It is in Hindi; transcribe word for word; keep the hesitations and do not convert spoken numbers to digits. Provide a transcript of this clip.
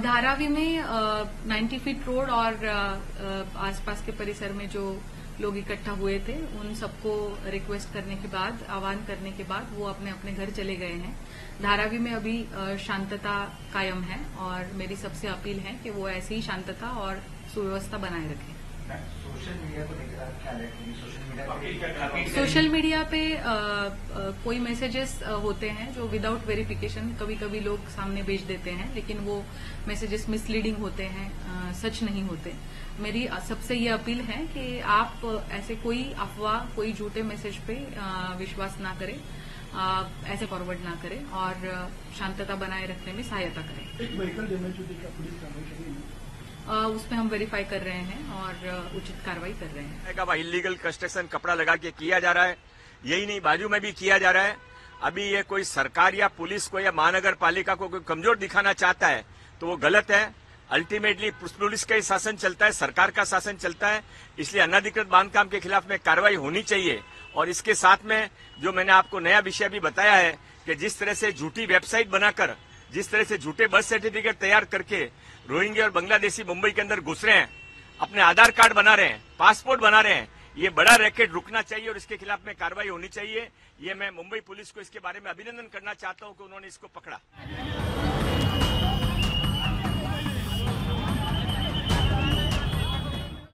धारावी में नाइन्टी फीट रोड और आ, आसपास के परिसर में जो लोग इकट्ठा हुए थे उन सबको रिक्वेस्ट करने के बाद, आह्वान करने के बाद वो अपने अपने घर चले गए हैं। धारावी में अभी शांतता कायम है और मेरी सबसे अपील है कि वो ऐसी ही शांतता और सुव्यवस्था बनाए रखें। सोशल मीडिया को लेकर क्या लगता है? सोशल मीडिया पे आ, आ, कोई मैसेजेस होते हैं जो विदाउट वेरिफिकेशन कभी कभी लोग सामने भेज देते हैं, लेकिन वो मैसेजेस मिसलीडिंग होते हैं, आ, सच नहीं होते। मेरी सबसे ये अपील है कि आप ऐसे कोई अफवाह, कोई झूठे मैसेज पे आ, विश्वास ना करें, आ, ऐसे फॉरवर्ड ना करें और शांतता बनाए रखने में सहायता करें। एक व्हीकल डैमेज होने की पुलिस कार्रवाई कर रही है, उसमें हम वेरीफाई कर रहे हैं और उचित कार्रवाई कर रहे हैं। इलीगल कंस्ट्रक्शन कपड़ा लगा के किया जा रहा है, यही नहीं बाजू में भी किया जा रहा है। अभी ये कोई सरकार या पुलिस को या महानगर पालिका को कोई कमजोर दिखाना चाहता है तो वो गलत है। अल्टीमेटली पुलिस का ही शासन चलता है, सरकार का शासन चलता है, इसलिए अनधिकृत बांधकाम के खिलाफ में कार्रवाई होनी चाहिए। और इसके साथ में जो मैंने आपको नया विषय भी बताया है कि जिस तरह से झूठी वेबसाइट बनाकर, जिस तरह से झूठे बर्थ सर्टिफिकेट तैयार करके रोहिंग्या और बांग्लादेशी मुंबई के अंदर घुस रहे हैं, अपने आधार कार्ड बना रहे हैं, पासपोर्ट बना रहे हैं, ये बड़ा रैकेट रुकना चाहिए और इसके खिलाफ में कार्रवाई होनी चाहिए। ये मैं मुंबई पुलिस को इसके बारे में अभिनंदन करना चाहता हूं कि उन्होंने इसको पकड़ा।